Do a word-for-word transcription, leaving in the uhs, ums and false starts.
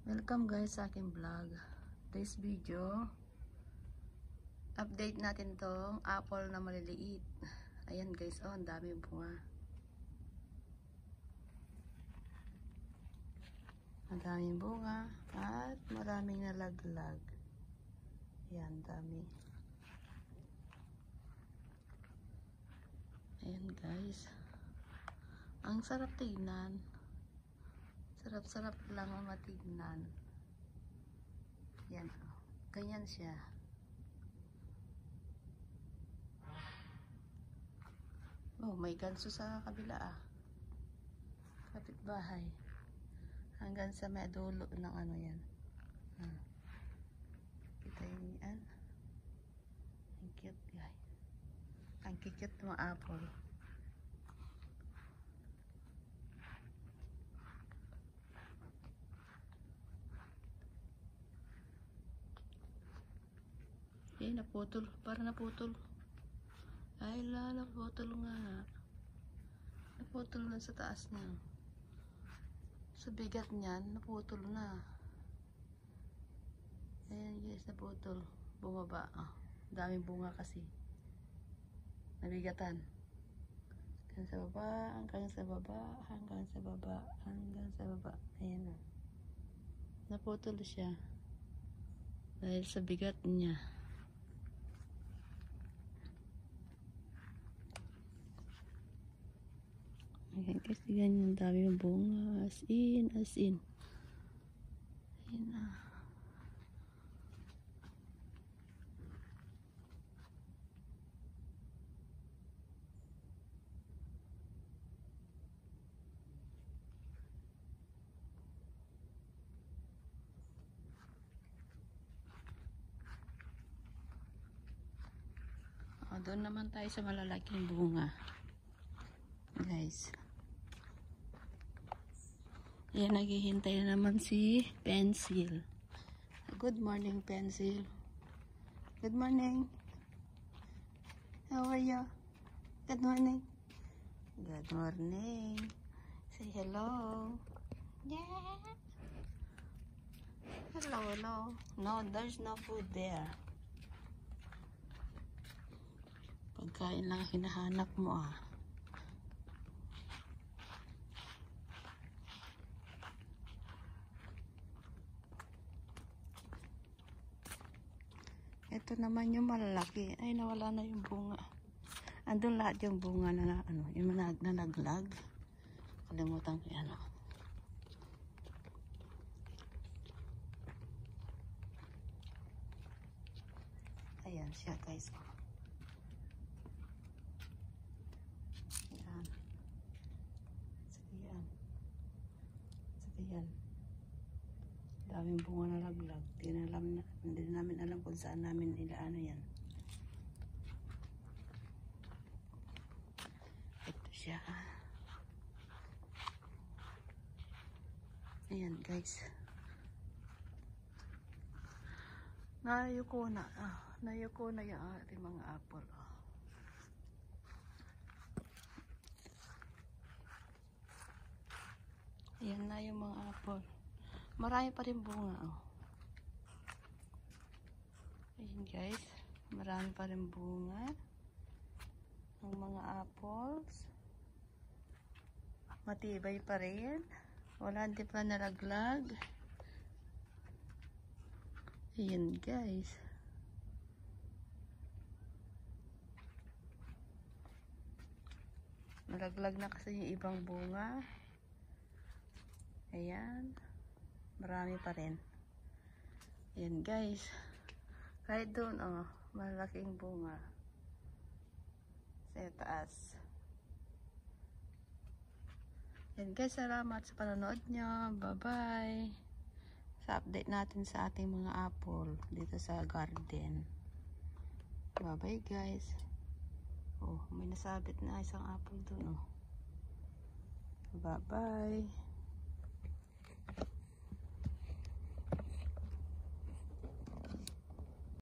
Welcome guys sa aking vlog. Today's video, update natin tong apple na maliliit. Ayan guys, oh, ang dami bunga. Ang daming bunga at maraming nalaglag. Ayan, dami. Ayan guys. Ang sarap tignan. Sarap-sarap lang ang matignan. Yan. Ganyan siya. Oh, may ganso sa kabila ah. Kapitbahay. Hanggang sa may dulo ng ano yan. Hmm. Kita yun yan. Ang cute guys. Ang cute ng apple. Eh, naputol. Para naputol. Ay, la, naputol nga. Naputol na sa taas niya. Sa bigat niyan, naputol na. Ayan guys, naputol. Bumaba. Ah, daming bunga kasi. Nabigatan. Hanggang sa baba, hanggang sa baba, hanggang sa baba, hanggang sa baba. Ayan na. Naputol siya. Dahil sa bigat niya. Ayan guys, tignan yung dami ng bunga. As in, as in. Ayan na. O, doon naman tayo sa malalaking bunga. Guys. Ayan, naghihintay na naman si Pencil. Good morning, Pencil. Good morning. How are you? Good morning. Good morning. Say hello. Yeah. Hello, hello. No, there's no food there. Pagkain lang hinahanap mo ah. Ito naman yung malalaki. Ay, nawala na yung bunga. Andun lahat yung bunga na, na ano, yung manag, na naglag. Kalimutan ko yan. Oh. Ayan siya guys. Ayan. Sige yan. Sige yan. Daming bunga na laglag. Hindi na alam na, hindi namin alam kung saan namin nila ano yan. Ito siya. Ayan guys. Nayuko na. Ah, nayuko na yung ating mga apple. Oh. Ayan na yung mga apple. Marami pa rin bunga. Oh. Ayan guys. Marami pa rin bunga. Ang mga apples. Matibay pa rin. Wala, hindi pa nalaglag. Ayan guys. Nalaglag na kasi yung ibang bunga. Ayan. Marami pa rin. Ayan guys. Kahit doon, oh, malaking bunga. Sa taas. Ayan guys, salamat sa panonood nyo. Bye-bye. Sa update natin sa ating mga apple dito sa garden. Bye-bye guys. Oh, may nasabit na isang apple doon, oh. Bye-bye.